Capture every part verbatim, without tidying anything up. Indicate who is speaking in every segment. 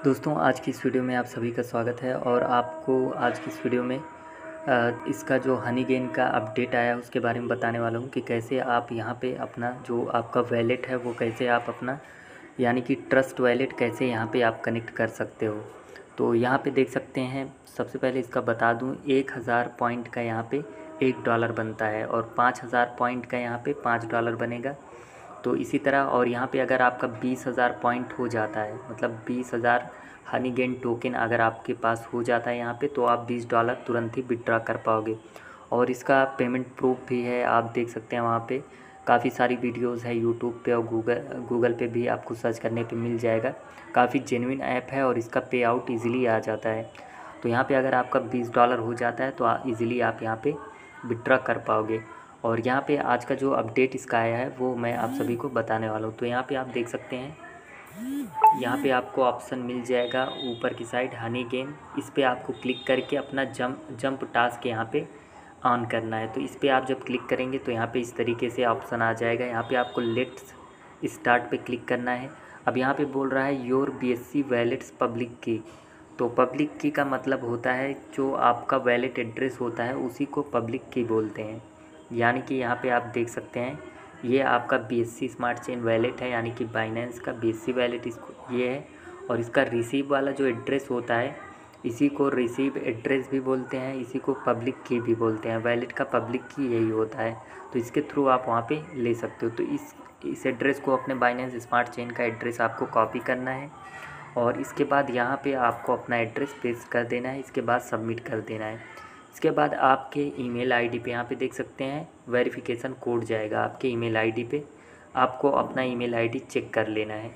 Speaker 1: दोस्तों आज की इस वीडियो में आप सभी का स्वागत है और आपको आज की इस वीडियो में अ, इसका जो हनी गेन का अपडेट आया है उसके बारे में बताने वाला हूँ कि कैसे आप यहाँ पे अपना जो आपका वैलेट है वो कैसे आप अपना यानी कि ट्रस्ट वैलेट कैसे यहाँ पे आप कनेक्ट कर सकते हो। तो यहाँ पे देख सकते हैं, सबसे पहले इसका बता दूँ, एक हज़ार पॉइंट का यहाँ पे एक डॉलर बनता है और पाँच हज़ार पॉइंट का यहाँ पे पाँच डॉलर बनेगा। तो इसी तरह और यहाँ पे अगर आपका बीस हज़ार पॉइंट हो जाता है, मतलब बीस हज़ार हनी गेन टोकन अगर आपके पास हो जाता है यहाँ पे, तो आप बीस डॉलर तुरंत ही विड्रॉ कर पाओगे। और इसका पेमेंट प्रूफ भी है, आप देख सकते हैं वहाँ पे काफ़ी सारी वीडियोस है यूट्यूब पे और गूगल गूगल पे भी आपको सर्च करने पे मिल जाएगा। काफ़ी जेन्युइन ऐप है और इसका पे आउट ईज़िली आ जाता है। तो यहाँ पे अगर आपका बीस डॉलर हो जाता है तो ईज़िली आप यहाँ पे विड्रॉ कर पाओगे। और यहाँ पे आज का जो अपडेट इसका आया है वो मैं आप सभी को बताने वाला हूँ। तो यहाँ पे आप देख सकते हैं, यहाँ पे आपको ऑप्शन मिल जाएगा ऊपर की साइड हनी गेन। इस पर आपको क्लिक करके अपना जंप जंप टास्क यहाँ पे ऑन करना है। तो इस पर आप जब क्लिक करेंगे तो यहाँ पे इस तरीके से ऑप्शन आ जाएगा। यहाँ पे आपको लेट्स स्टार्ट पे क्लिक करना है। अब यहाँ पे बोल रहा है your B S C wallets public की। तो पब्लिक की का मतलब होता है जो आपका वैलेट एड्रेस होता है उसी को पब्लिक की बोलते हैं। यानी कि यहाँ पे आप देख सकते हैं ये आपका B S C smart chain wallet है, यानी कि बाइनेंस का बी एस सी वैलेट इसको ये है। और इसका रिसीव वाला जो एड्रेस होता है इसी को रिसीव एड्रेस भी बोलते हैं, इसी को पब्लिक की भी बोलते हैं। वैलेट का पब्लिक की यही होता है, तो इसके थ्रू आप वहाँ पे ले सकते हो। तो इस इस एड्रेस को अपने बाइनेंस स्मार्ट चेन का एड्रेस आपको कॉपी करना है और इसके बाद यहाँ पे आपको अपना एड्रेस पेस्ट कर देना है। इसके बाद सबमिट कर देना है। इसके बाद आपके ईमेल आईडी पे यहाँ पे देख सकते हैं वेरिफिकेशन कोड जाएगा आपके ईमेल आईडी पे। आपको अपना ईमेल आईडी चेक कर लेना है।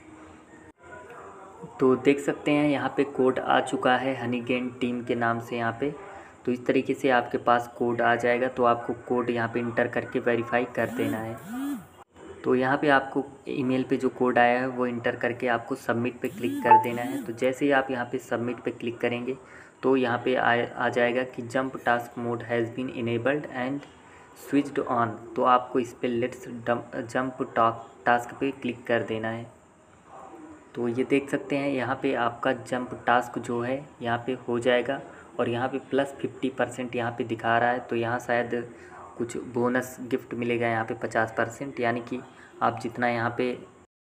Speaker 1: तो देख सकते हैं यहाँ पे कोड आ चुका है हनी गेन टीम के नाम से यहाँ पे। तो इस तरीके से आपके पास कोड आ जाएगा, तो आपको कोड यहाँ पे इंटर करके वेरीफाई कर देना है। तो यहाँ पे आपको ईमेल पे जो कोड आया है वो इंटर करके आपको सबमिट पे क्लिक कर देना है। तो जैसे ही आप यहाँ पे सबमिट पे क्लिक करेंगे तो यहाँ पे आ आ जाएगा कि jump task mode has been enabled and switched on. तो आपको इस पे लेट्स जंप टास्क पे क्लिक कर देना है। तो ये देख सकते हैं यहाँ पे आपका जंप टास्क जो है यहाँ पे हो जाएगा और यहाँ पे प्लस फिफ्टी परसेंट यहाँ पे दिखा रहा है। तो यहाँ शायद कुछ बोनस गिफ्ट मिलेगा यहाँ पे पचास परसेंट, यानी कि आप जितना यहाँ पे